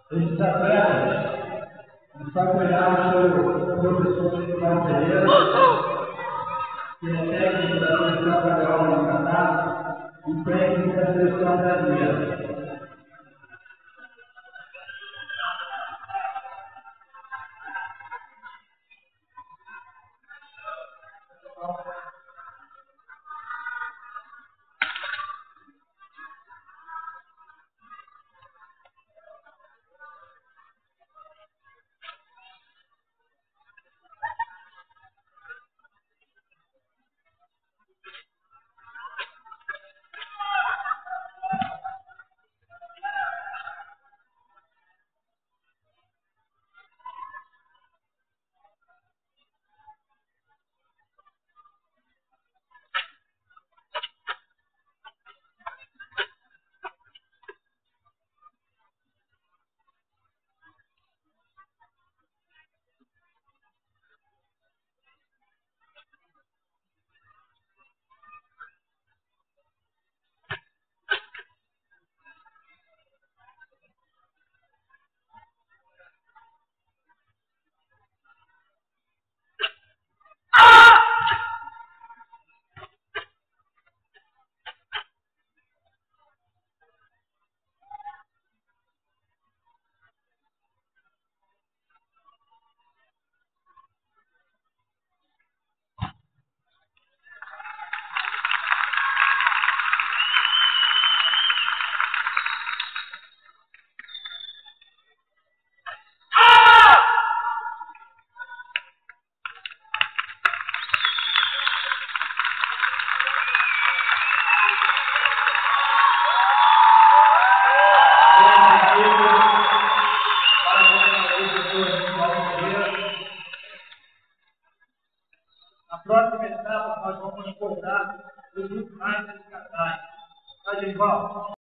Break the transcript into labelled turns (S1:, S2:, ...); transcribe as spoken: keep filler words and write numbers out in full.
S1: Está breve, nos apoiar o professor Nicolau Pereira, que é técnico da Seleção Carioca de Catar e técnico da Seleção Brasileira. Na próxima etapa, nós vamos acordar os mais desse casais. Tá, Genival?